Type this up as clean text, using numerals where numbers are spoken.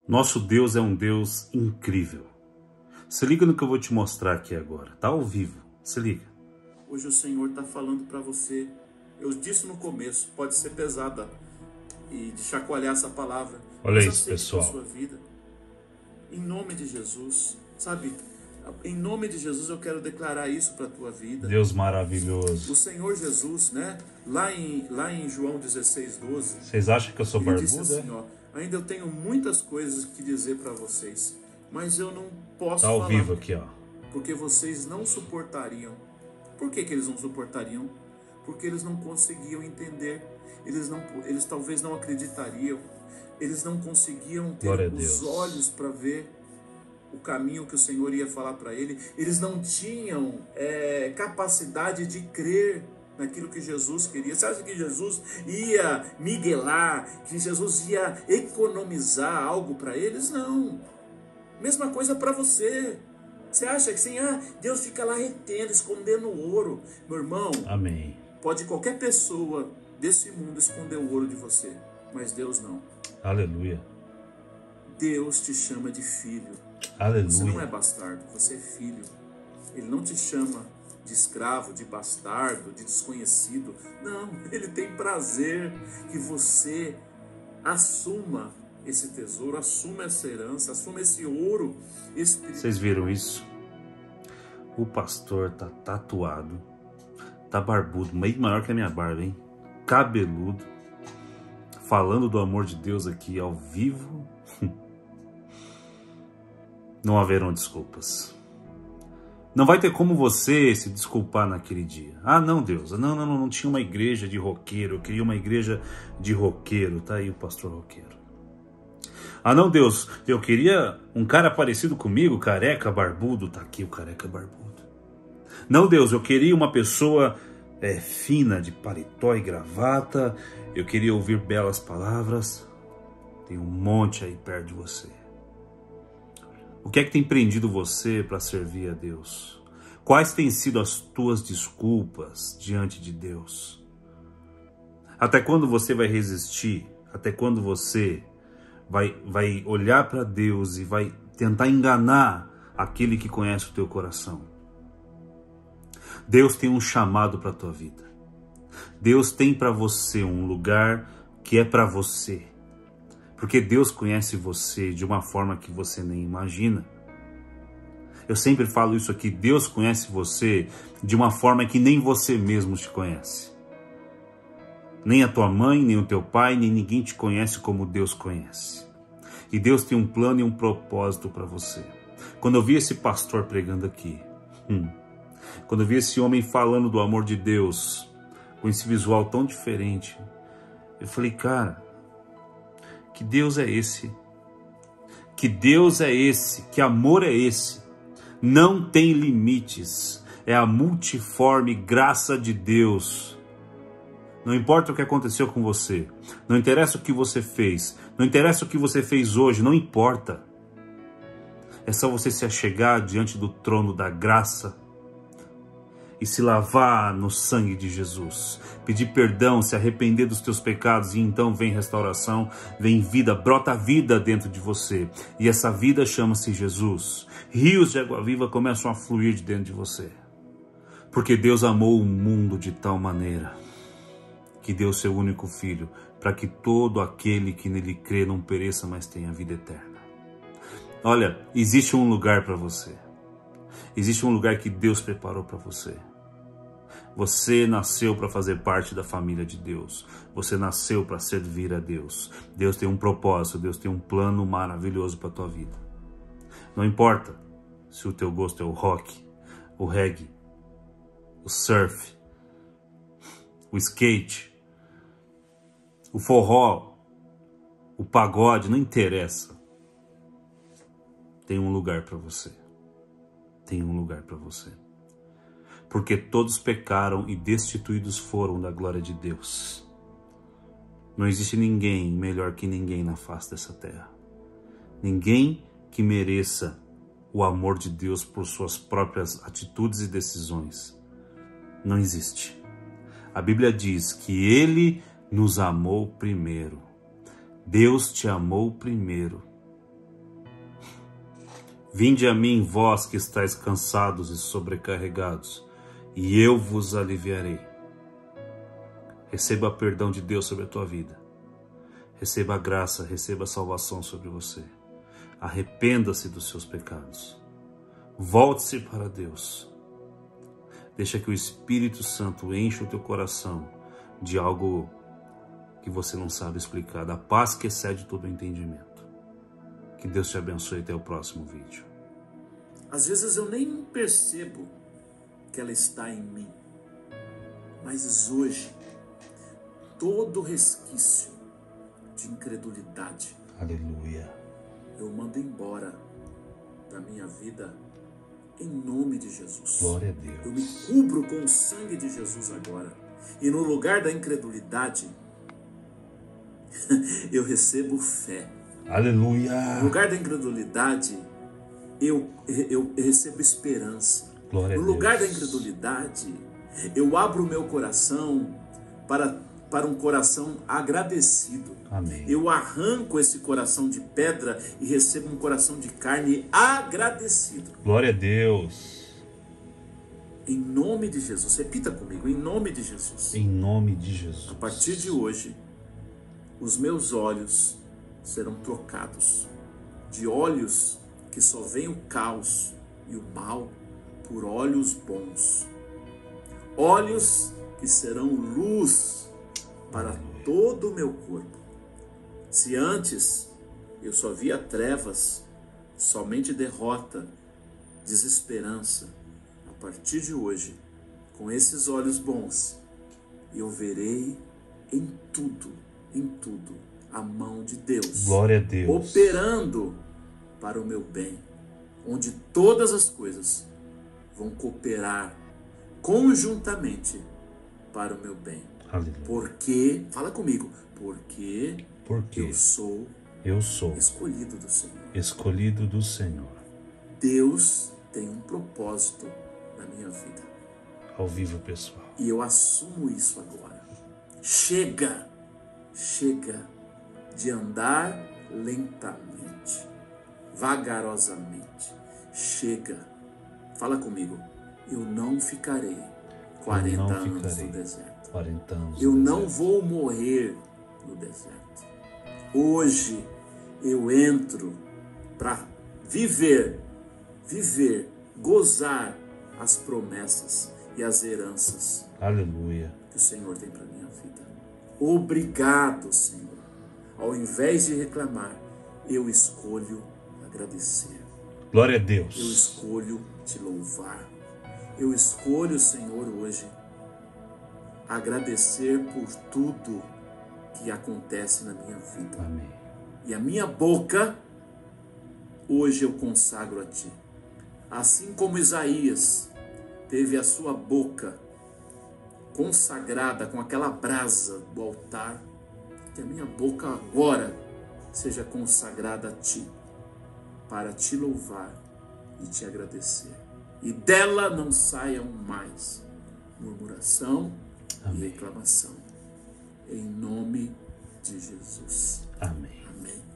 Nosso Deus é um Deus incrível. Se liga no que eu vou te mostrar aqui agora. Tá ao vivo. Se liga. Hoje o Senhor está falando para você. Eu disse no começo, pode ser pesada e de chacoalhar essa palavra. Olha isso, pessoal. Sua vida. Em nome de Jesus, sabe? Em nome de Jesus eu quero declarar isso para a tua vida. Deus maravilhoso. O Senhor Jesus, né? Lá em João 16:12. Vocês acham que eu sou barbudo? Ele disse assim, ó, ainda eu tenho muitas coisas que dizer para vocês, mas eu não posso falar. Tá ao falar, vivo aqui, ó. porque vocês não suportariam. Por que eles não suportariam? Porque eles não conseguiam entender. Eles talvez não acreditariam. Eles não conseguiam ter os olhos para ver o caminho que o Senhor ia falar para ele. Eles não tinham capacidade de crer naquilo que Jesus queria. Você acha que Jesus ia miguelar, que Jesus ia economizar algo para eles? Não. Mesma coisa para você. Você acha que assim, Deus fica lá retendo, escondendo o ouro? Meu irmão, amém. Pode qualquer pessoa desse mundo esconder o ouro de você, mas Deus não. Aleluia. Deus te chama de filho. Aleluia. Você não é bastardo, você é filho. Ele não te chama de escravo, de bastardo, de desconhecido. Não, Ele tem prazer que você assuma esse tesouro, assuma essa herança, assuma esse ouro espiritual. Vocês viram isso? O pastor tá tatuado, tá barbudo, meio maior que a minha barba, hein? Cabeludo, falando do amor de Deus aqui ao vivo. Não haverão desculpas. Não vai ter como você se desculpar naquele dia. Ah, não, Deus, não tinha uma igreja de roqueiro, eu queria uma igreja de roqueiro. Tá aí o pastor roqueiro. Ah, não, Deus, eu queria um cara parecido comigo, careca, barbudo. Tá aqui o careca barbudo. Não, Deus, eu queria uma pessoa fina, de paletó e gravata. Eu queria ouvir belas palavras. Tem um monte aí perto de você. O que é que tem prendido você para servir a Deus? Quais têm sido as tuas desculpas diante de Deus? Até quando você vai resistir? Até quando você vai olhar para Deus e vai tentar enganar aquele que conhece o teu coração? Deus tem um chamado para a tua vida. Deus tem para você um lugar que é para você. Porque Deus conhece você de uma forma que você nem imagina. Eu sempre falo isso aqui, Deus conhece você de uma forma que nem você mesmo te conhece. Nem a tua mãe, nem o teu pai, nem ninguém te conhece como Deus conhece. E Deus tem um plano e um propósito para você. Quando eu vi esse pastor pregando aqui, quando eu vi esse homem falando do amor de Deus, com esse visual tão diferente, eu falei, cara, que Deus é esse? Que Deus é esse? Que amor é esse? Não tem limites. É a multiforme graça de Deus. Não importa o que aconteceu com você. Não interessa o que você fez. Não interessa o que você fez hoje. Não importa. É só você se achegar diante do trono da graça e se lavar no sangue de Jesus. Pedir perdão, se arrepender dos teus pecados e então vem restauração, vem vida, brota vida dentro de você. E essa vida chama-se Jesus. Rios de água viva começam a fluir de dentro de você. Porque Deus amou o mundo de tal maneira que deu seu único filho para que todo aquele que nele crê não pereça, mas tenha vida eterna. Olha, existe um lugar para você. Existe um lugar que Deus preparou para você. Você nasceu para fazer parte da família de Deus. Você nasceu para servir a Deus. Deus tem um propósito, Deus tem um plano maravilhoso para a tua vida. Não importa se o teu gosto é o rock, o reggae, o surf, o skate, o forró, o pagode, não interessa. Tem um lugar para você. Tem um lugar para você. Porque todos pecaram e destituídos foram da glória de Deus. Não existe ninguém melhor que ninguém na face dessa terra. Ninguém que mereça o amor de Deus por suas próprias atitudes e decisões. Não existe. A Bíblia diz que Ele nos amou primeiro. Deus te amou primeiro. Vinde a mim, vós que estáis cansados e sobrecarregados, e eu vos aliviarei. Receba perdão de Deus sobre a tua vida. Receba a graça, receba a salvação sobre você. Arrependa-se dos seus pecados. Volte-se para Deus. Deixa que o Espírito Santo encha o teu coração de algo que você não sabe explicar, da paz que excede todo o entendimento. Que Deus te abençoe até o próximo vídeo. Às vezes eu nem percebo que ela está em mim, mas hoje todo resquício de incredulidade, Aleluia. eu mando embora da minha vida em nome de Jesus. Glória a Deus. Eu me cubro com o sangue de Jesus agora. E no lugar da incredulidade, eu recebo fé. Aleluia. No lugar da incredulidade, eu recebo esperança. Glória a No Deus. lugar da incredulidade, eu abro o meu coração para um coração agradecido. Amém. Eu arranco esse coração de pedra e recebo um coração de carne agradecido. Glória a Deus. Em nome de Jesus. Repita comigo, em nome de Jesus. Em nome de Jesus. A partir de hoje, os meus olhos serão trocados de olhos que só veem o caos e o mal por olhos bons. Olhos que serão luz para todo o meu corpo. Se antes eu só via trevas, somente derrota, desesperança, a partir de hoje, com esses olhos bons, eu verei em tudo, a mão de Deus. Glória a Deus. Operando para o meu bem, onde todas as coisas vão cooperar conjuntamente para o meu bem. Aleluia. Porque, fala comigo, porque eu sou escolhido do Senhor. Escolhido do Senhor. Deus tem um propósito na minha vida. Ao vivo, pessoal. E eu assumo isso agora. Chega de andar lentamente, vagarosamente. Chega. Fala comigo. Eu não ficarei 40 anos no deserto. 40 anos. Eu não vou morrer no deserto. Hoje eu entro para viver, gozar as promessas e as heranças. Aleluia. Que o Senhor tem para minha vida. Obrigado, Senhor. Ao invés de reclamar, eu escolho agradecer. Glória a Deus. Eu escolho te louvar. Eu escolho, Senhor, hoje agradecer por tudo que acontece na minha vida. Amém. E a minha boca, hoje eu consagro a Ti. Assim como Isaías teve a sua boca consagrada com aquela brasa do altar, que a minha boca agora seja consagrada a Ti, para Te louvar e Te agradecer. E dela não saiam mais murmuração e reclamação. Em nome de Jesus. Amém. Amém.